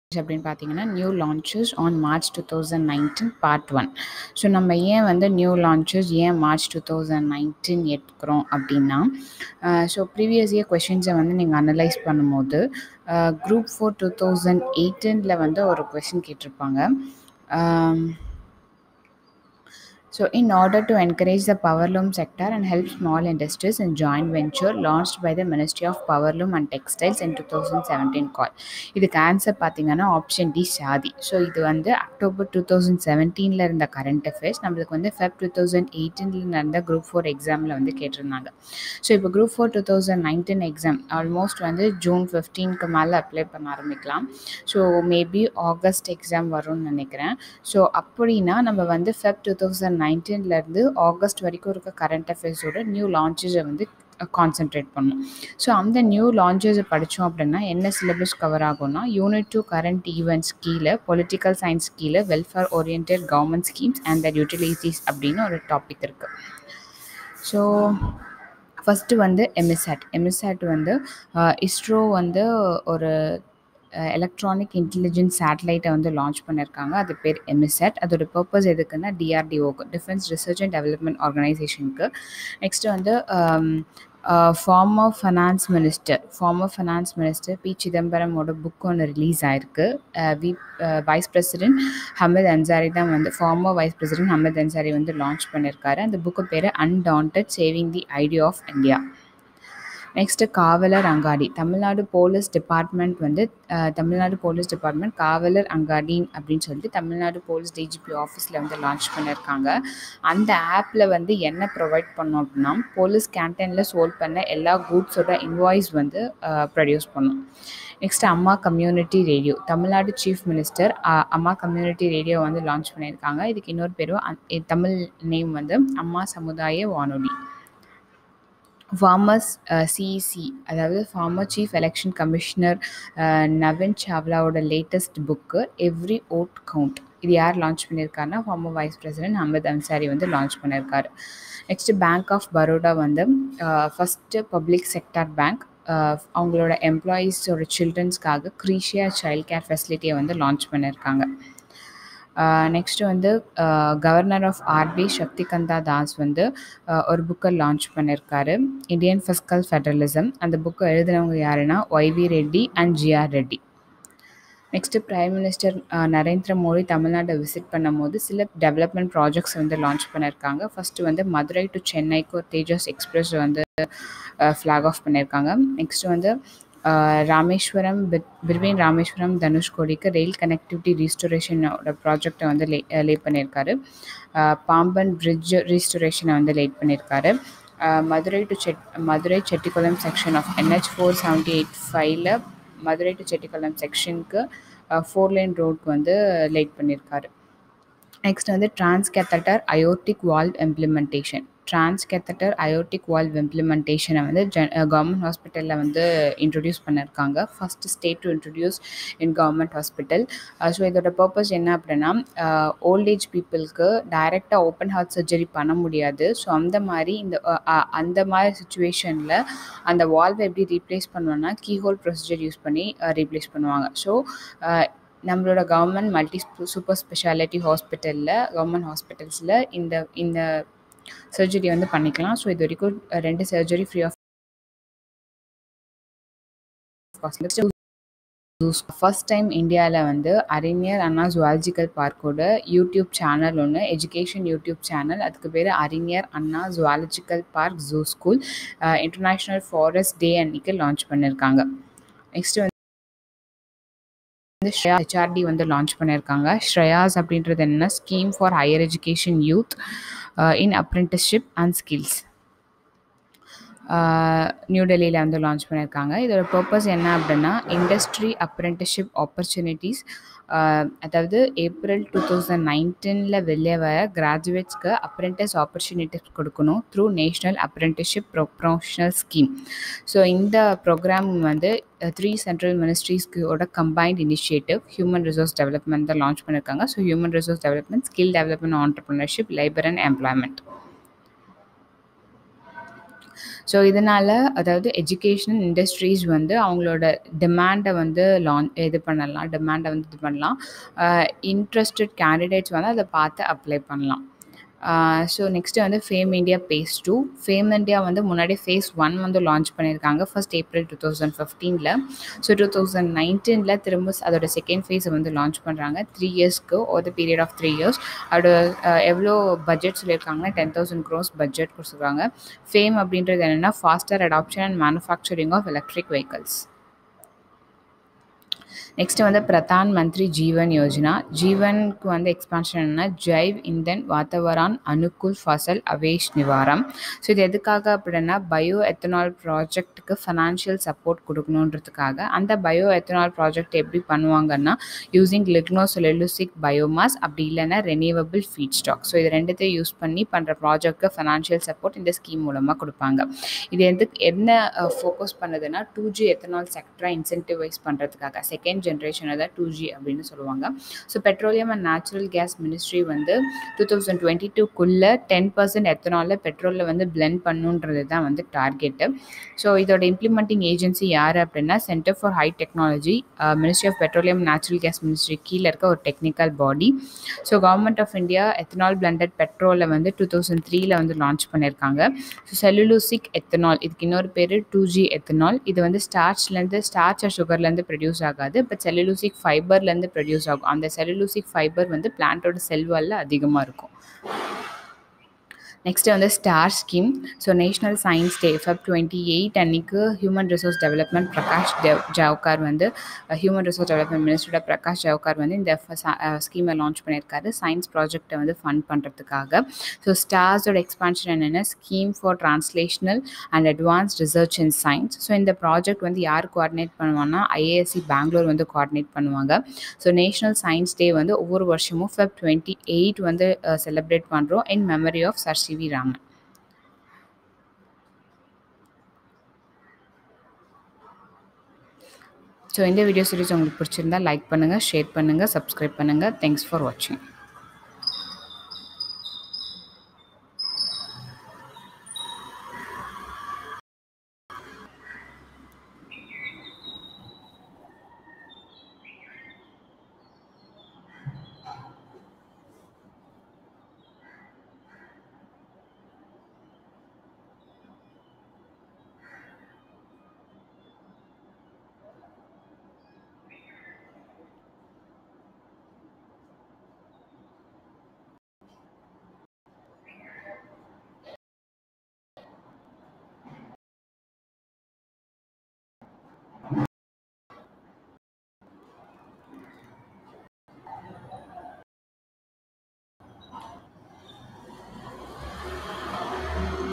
அப்படின்னு பார்த்தீங்கன்னா new launches on March 2019 part 1. So நம்ம ஏன் வந்து நியூ லான்ச்சஸ் ஏன் மார்ச் 2019 எடுக்கிறோம் அப்படின்னா, ஸோ ப்ரீவியஸ் இயர் கொஷின்ஸை வந்து நீங்கள் அனலைஸ் பண்ணும்போது குரூப் 4 2018 வந்து ஒரு கொஷின் கேட்டிருப்பாங்க. So, in order to encourage the power loom sector and help small industries in joint venture launched by the Ministry of Power Loom and Textiles in 2017 call. இதுக்கு answer பார்த்தீங்கன்னா option D சாதி. So இது வந்து October 2017 இருந்த current affairs நம்மளுக்கு வந்து Feb 2018 நடந்த group 4 எக்ஸாமில் வந்து கேட்டிருந்தாங்க. ஸோ இப்போ குரூப் 4 2019 எக்ஸாம் ஆல்மோஸ்ட் வந்து ஜூன் 15க்கு மேலே அப்ளை பண்ண ஆரம்பிக்கலாம். ஸோ மேபி ஆகஸ்ட் எக்ஸாம் வரும்னு நினைக்கிறேன். ஸோ அப்படின்னா நம்ம வந்து ஃபெப் 2019 ஆகஸ்ட் வரைக்கும் இருக்க கரண்ட் அஃபேர்ஸோட நியூ லான்ச்சஸை வந்து கான்சென்ட்ரேட் பண்ணும். ஸோ அந்த நியூ லான்ச்சஸை படித்தோம் அப்படின்னா என்ன சிலபஸ் கவர் ஆகும்னா, யூனிட் 2 கரண்ட் ஈவெண்ட்ஸ் கீழே, பொலிட்டிக்கல் சயின்ஸ் கீழே welfare oriented government schemes and the utilities அப்படின்னு ஒரு டாபிக் இருக்குது. ஸோ ஃபஸ்ட்டு வந்து எமிசாட் வந்து இஸ்ரோ வந்து ஒரு எலக்ட்ரானிக் இன்டெலிஜென்ஸ் சேட்டலைட்டை வந்து லான்ச் பண்ணியிருக்காங்க. அது பேர் எமிசாட். அதோட பர்பஸ் எதுக்குன்னா டிஆர்டிஓக்கு, டிஃபென்ஸ் ரிசர்ச் அண்ட் டெவலப்மெண்ட் ஆர்கனைசேஷனுக்கு. நெக்ஸ்ட்டு வந்து ஃபார்மர் ஃபினான்ஸ் மினிஸ்டர் பி சிதம்பரமோட புக் ஒன்று ரிலீஸ் ஆயிருக்கு. வைஸ் பிரசிடென்ட் ஹமீத் அன்சாரி தான் வந்து former vice president Hamid Ansari வந்து லான்ச் பண்ணியிருக்காரு. அந்த புக்கு பேர் undaunted saving the idea of India. Next Kavalar Angadi, Tamil Nadu police department காவலர் அங்காடி அப்படின்னு சொல்லிட்டு தமிழ்நாடு போலீஸ் டிஜிபி ஆஃபீஸில் வந்து லான்ச் பண்ணியிருக்காங்க. அந்த ஆப்பில் வந்து என்ன ப்ரொவைட் பண்ணோம் அப்படின்னா, போலீஸ் கேன்டீனில் சோல்வ் பண்ண எல்லா கூட்ஸோட இன்வாய்ஸ் வந்து ப்ரொடியூஸ் பண்ணும். Next Amma community radio, Tamil Nadu chief minister Amma community radio வந்து லான்ச் பண்ணியிருக்காங்க. இதுக்கு இன்னொரு பேரும் தமிழ் நேம் வந்து அம்மா சமுதாய வானொலி. ஃபார்மர்ஸ் சிஇசி, அதாவது former chief election commissioner Naveen சாவ்லாவோட latest book every vote count. இது யார் லான்ச் பண்ணியிருக்காருன்னா former vice president Hamid Ansari வந்து லான்ச் பண்ணியிருக்காரு. நெக்ஸ்ட்டு பேங்க் ஆஃப் பரோடா வந்து ஃபஸ்ட்டு பப்ளிக் செக்டார் பேங்க் அவங்களோட எம்ப்ளாயீஸோட சில்ட்ரன்ஸ்க்காக க்ரீஷியா சைல்ட் கேர் ஃபெசிலிட்டியை வந்து லான்ச் பண்ணியிருக்காங்க. நெக்ஸ்ட்டு வந்து governor of RBI Shaktikanta Das வந்து ஒரு புக்கை லான்ச் பண்ணியிருக்காரு, இந்தியன் ஃபிஸ்கல் ஃபெடரலிசம். அந்த புக்கை எழுதினவங்க யாருன்னா YV Reddy and GR Reddy. Next prime minister Narendra Modi தமிழ்நாட்டை விசிட் பண்ணும்போது சில டெவலப்மெண்ட் ப்ராஜெக்ட்ஸ் வந்து லான்ச் பண்ணியிருக்காங்க. ஃபஸ்ட்டு வந்து மதுரை டு சென்னைக்கு ஒரு தேஜஸ் எக்ஸ்பிரஸ் வந்து ஃப்ளாக் ஆஃப் பண்ணியிருக்காங்க. நெக்ஸ்ட்டு வந்து ராமேஸ்வரம் பிட்வீன் ராமேஸ்வரம் தனுஷ்கோடிக்கு ரயில் கனெக்டிவிட்டி ரீஸ்டோரேஷனோட ப்ராஜெக்டை வந்து லே பண்ணியிருக்காரு. பாம்பன் பிரிட்ஜ் ரீஸ்டோரேஷனை வந்து லேட் பண்ணியிருக்காரு. Madurai Chettikulam section of NH 478 Madurai to Chettikulam செக்ஷனுக்கு 4 லேன் ரோடுக்கு வந்து லேட் பண்ணியிருக்காரு. நெக்ஸ்ட் வந்து transcatheter aortic valve implementation. Transcatheter aortic valve இம்ப்ளிமெண்டேஷனை வந்து கவர்மெண்ட் ஹாஸ்பிட்டலில் வந்து இன்ட்ரடியூஸ் பண்ணியிருக்காங்க. First state to introduce in government hospital. So இதோட பர்பஸ் என்ன அப்படின்னா, ஓல்ட் ஏஜ் பீப்புளுக்கு டைரெக்டாக ஓப்பன் ஹார்ட் சர்ஜரி பண்ண முடியாது. ஸோ அந்த மாதிரி சுச்சுவேஷனில் அந்த வால்வை எப்படி ரீப்ளேஸ் பண்ணுவோன்னா கீஹோல் ப்ரொசீஜர் யூஸ் பண்ணி ரீப்ளேஸ் பண்ணுவாங்க. ஸோ நம்மளோட கவர்மெண்ட் சூப்பர் ஸ்பெஷாலிட்டி கவர்மெண்ட் ஹாஸ்பிட்டல்ஸில் இந்த சர்ஜரி வந்து பண்ணிக்கலாம். ஸோ இது வரைக்கும் 2 surgery free of cost. First time இந்தியாவில் வந்து அறிஞர் அண்ணா ஜுவாலஜிக்கல் பார்க்கோட யூடியூப் சேனல் ஒன்று, எஜுகேஷன் யூடியூப் சேனல், அதுக்கு பேர் Arignar Anna zoological park zoo school international forest day அன்னைக்கு லான்ச் பண்ணியிருக்காங்க. நெக்ஸ்ட் வந்து HRD வந்து லான்ச் பண்ணியிருக்காங்க. ஸ்ரேயாஸ் அப்படின்றது என்ன, scheme for higher education youth in apprenticeship and skills. New டெல்லியில் வந்து லான்ச் பண்ணியிருக்காங்க. இதோட பர்பஸ் என்ன அப்படின்னா, இண்டஸ்ட்ரி அப்ரெண்டிஸ்ஷிப் ஆப்பர்ச்சுனிட்டிஸ், அதாவது ஏப்ரல் 2019 வெளியே வர கிராஜுவேட்ஸ்க்கு அப்ரெண்டிஸ் ஆப்பர்ச்சுனிட்டிஸ் கொடுக்கணும் through national apprenticeship promotional scheme. So இந்த ப்ரோக்ராம் வந்து 3 சென்ட்ரல் மினிஸ்ட்ரிஸ்க்கோட combined initiative human resource development தான் லான்ச் பண்ணியிருக்காங்க. So human resource development, skill development, entrepreneurship, labour and employment. So இதனால் அதாவது எஜுகேஷனல் இண்டஸ்ட்ரீஸ் வந்து அவங்களோட டிமாண்டை வந்து இது பண்ணலாம். இன்ட்ரெஸ்டட் கேண்டிடேட்ஸ் வந்து அதை பார்த்து அப்ளை பண்ணலாம். ஸோ நெக்ஸ்ட்டு வந்து FAME India phase 2. FAME India வந்து முன்னாடி phase 1 வந்து லான்ச் பண்ணியிருக்காங்க ஃபர்ஸ்ட் April 2015. ஸோ 2019 திரும்ப அதோட செகண்ட் ஃபேஸை வந்து லான்ச் பண்ணுறாங்க 3 இயர்ஸ்க்கு ஒரு பீரியட் ஆஃப் 3 இயர்ஸ். அதோட எவ்வளோ பட்ஜெட் சொல்லியிருக்காங்கன்னா 10,000 crores பட்ஜெட் கொடுத்துருக்காங்க. ஃபேம் அப்படின்றது என்னென்னா faster adoption and manufacturing of electric vehicles. Next வந்து பிரதான் மந்திரி ஜீவன் யோஜனா. ஜீவனுக்கு வந்து எக்ஸ்பான்ஷன் என்ன, ஜைவ் இந்தன் வாத்தவரான் அனுகுல் ஃபசல் அவேஷ் நிவாரம். ஸோ இது எதுக்காக அப்படின்னா பயோ எத்தனால் ப்ராஜெக்ட்டுக்கு ஃபைனான்ஷியல் சப்போர்ட் கொடுக்கணுன்றதுக்காக. அந்த பயோ எத்தனால் ப்ராஜெக்ட் எப்படி பண்ணுவாங்கன்னா யூஸிங் லிக்னோசெல்லுலோசிக் பயோமாஸ் அப்படி இல்லைன்னா ரெனியூவபிள் ஃபீட் ஸ்டாக். ஸோ இது ரெண்டுத்தையும் யூஸ் பண்ணி பண்ணுற ப்ராஜெக்ட்டுக்கு ஃபைனான்ஷியல் சப்போர்ட் இந்த ஸ்கீம் மூலமாக கொடுப்பாங்க. இது என்ன ஃபோக்கஸ் பண்ணுதுன்னா 2G எத்தனால் செக்டரை இன்சென்டிவைஸ் பண்ணுறதுக்காக செகண்ட் ஜென்ரேஷன் அதாவது 2G அப்படின்னு சொல்லுவாங்க. So petroleum and natural gas ministry வந்து 2022க்குள்ளே 10% எத்தனாலில் பெட்ரோலில் வந்து பிளெண்ட் பண்ணுன்றது தான் வந்து டார்கெட்டு. ஸோ இதோட இம்ப்ளிமெண்டிங் ஏஜென்சி யார் அப்படின்னா centre for high technology, ministry of petroleum natural gas ministry கீழே இருக்க ஒரு technical body. So government of India ethanol blended பெட்ரோலை வந்து 2003 வந்து லான்ச் பண்ணியிருக்காங்க. ஸோ செல்லுலோசிக் எத்தனால், இதுக்கு இன்னொரு பேர் 2G எத்தனால். இது வந்து ஸ்டார்ச் சுகர்லேருந்து ப்ரொடியூஸ் ஆகாது, பட் செல்லுலோசிக் ஃபைபர்லேருந்து ப்ரொடியூஸ் ஆகும். அந்த செல்லுலோசிக் ஃபைபர் வந்து பிளான்ட்டோட செல்வாலில் அதிகமாக இருக்கும். நெக்ஸ்ட்டு வந்து star scheme. So national science day Feb 28 அன்றைக்கு ஹியூமன் ரிசோர்ஸ் டெவலப்மெண்ட் ஜவஹர் வந்து ஹியூமன் ரிசோர்ஸ் டெவலப்மெண்ட் மினிஸ்டரோட பிரகாஷ் ஜவஹர் வந்து இந்த ஸ்கீமை லான்ச் பண்ணியிருக்காரு சயின்ஸ் ப்ராஜெக்டை வந்து ஃபண்ட் பண்ணுறதுக்காக. ஸோ ஸ்டார்ஸோட எக்ஸ்பான்ஷன் என்னென்னா scheme for translational and advanced research in science. So இந்த ப்ராஜெக்ட் வந்து யார் கோஆர்டினேட் பண்ணுவாங்கன்னா IISc பெங்களூர் வந்து கோஆர்டினேட் பண்ணுவாங்க. ஸோ நேஷ்னல் சயின்ஸ் டே வந்து ஒவ்வொரு வருஷமும் Feb 28 வந்து செலிப்ரேட் பண்ணுறோம் in memory of sir C V. Raman. So இந்த வீடியோ சீரிஸ் உங்களுக்கு பிடிச்சிருந்தா லைக் பண்ணுங்கள், ஷேர் பண்ணுங்கள், சப்ஸ்கிரைப் பண்ணுங்கள். தேங்க்ஸ் ஃபார் வாட்சிங்.